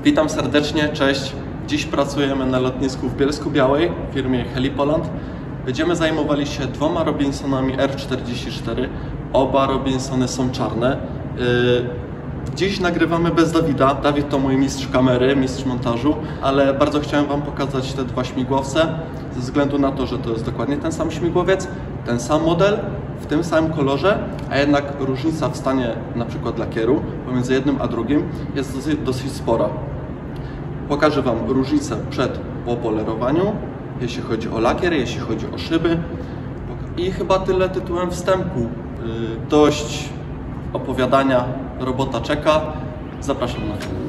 Witam serdecznie, cześć. Dziś pracujemy na lotnisku w Bielsku-Białej w firmie Helipoland. Będziemy zajmowali się dwoma Robinsonami R44. Oba Robinsony są czarne. Dziś nagrywamy bez Dawida. Dawid to mój mistrz kamery, mistrz montażu, ale bardzo chciałem Wam pokazać te dwa śmigłowce ze względu na to, że to jest dokładnie ten sam śmigłowiec, ten sam model, w tym samym kolorze, a jednak różnica w stanie na przykład lakieru pomiędzy jednym a drugim jest dosyć spora. Pokażę Wam różnicę przed po polerowaniu, jeśli chodzi o lakier, jeśli chodzi o szyby. I chyba tyle tytułem wstępu. Dość opowiadania, robota czeka. Zapraszam na film.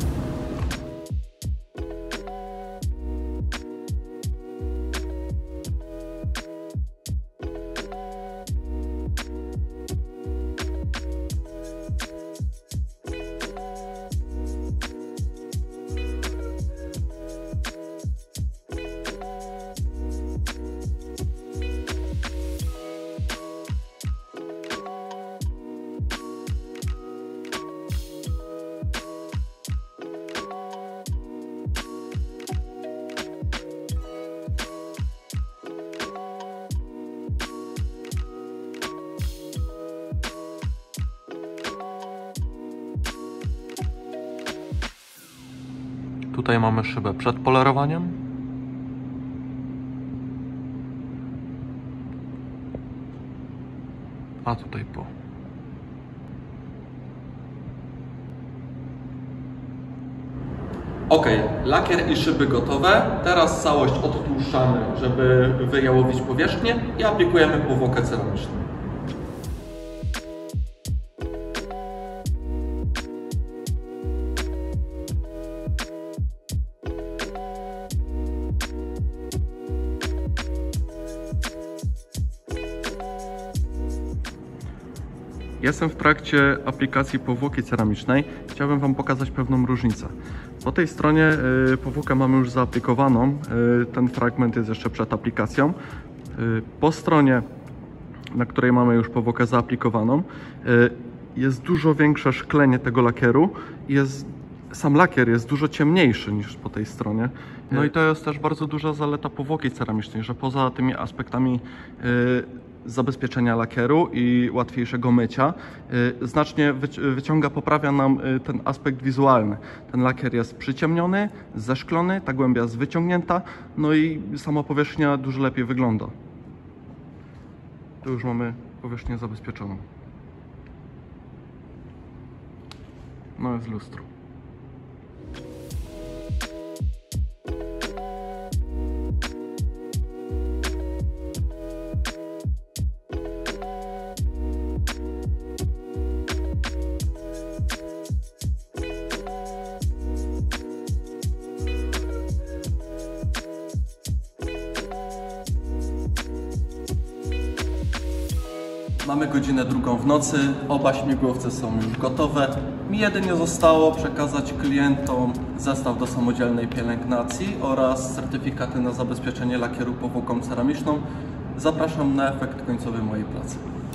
Tutaj mamy szybę przed polerowaniem. A tutaj po. Ok, lakier i szyby gotowe. Teraz całość odtłuszczamy, żeby wyjałowić powierzchnię i aplikujemy powłokę ceramiczną. Jestem w trakcie aplikacji powłoki ceramicznej. Chciałbym Wam pokazać pewną różnicę. Po tej stronie powłokę mamy już zaaplikowaną. Ten fragment jest jeszcze przed aplikacją. Po stronie, na której mamy już powłokę zaaplikowaną, jest dużo większe szklenie tego lakieru. Sam lakier jest dużo ciemniejszy niż po tej stronie. No i to jest też bardzo duża zaleta powłoki ceramicznej, że poza tymi aspektami zabezpieczenia lakieru i łatwiejszego mycia znacznie poprawia nam ten aspekt wizualny. Ten lakier jest przyciemniony, zeszklony, ta głębia jest wyciągnięta, no i sama powierzchnia dużo lepiej wygląda. Tu już mamy powierzchnię zabezpieczoną. No jest lustro. Mamy godzinę 2 w nocy, oba śmigłowce są już gotowe. Mi jedynie zostało przekazać klientom zestaw do samodzielnej pielęgnacji oraz certyfikaty na zabezpieczenie lakieru powłoką ceramiczną. Zapraszam na efekt końcowy mojej pracy.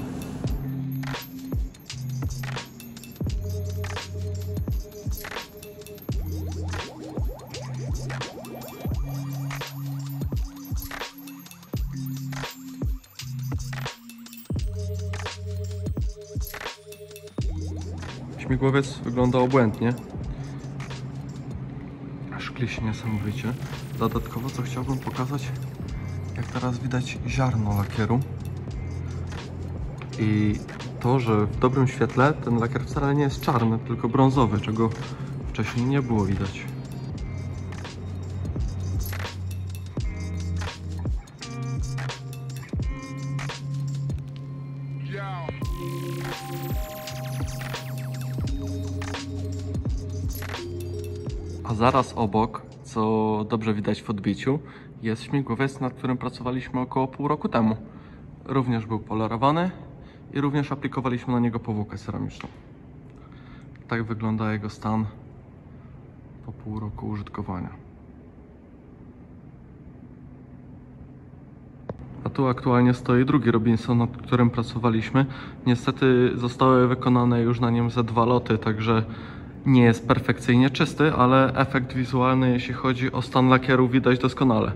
Śmigłowiec wygląda obłędnie. Szkli się niesamowicie. Dodatkowo co chciałbym pokazać, jak teraz widać ziarno lakieru. I to, że w dobrym świetle ten lakier wcale nie jest czarny, tylko brązowy, czego wcześniej nie było widać. A zaraz obok, co dobrze widać w odbiciu, jest śmigłowiec, nad którym pracowaliśmy około pół roku temu. Również był polerowany i również aplikowaliśmy na niego powłokę ceramiczną. Tak wygląda jego stan po pół roku użytkowania. A tu aktualnie stoi drugi Robinson, nad którym pracowaliśmy. Niestety zostały wykonane już na nim ze 2 loty, także nie jest perfekcyjnie czysty, ale efekt wizualny, jeśli chodzi o stan lakieru, widać doskonale.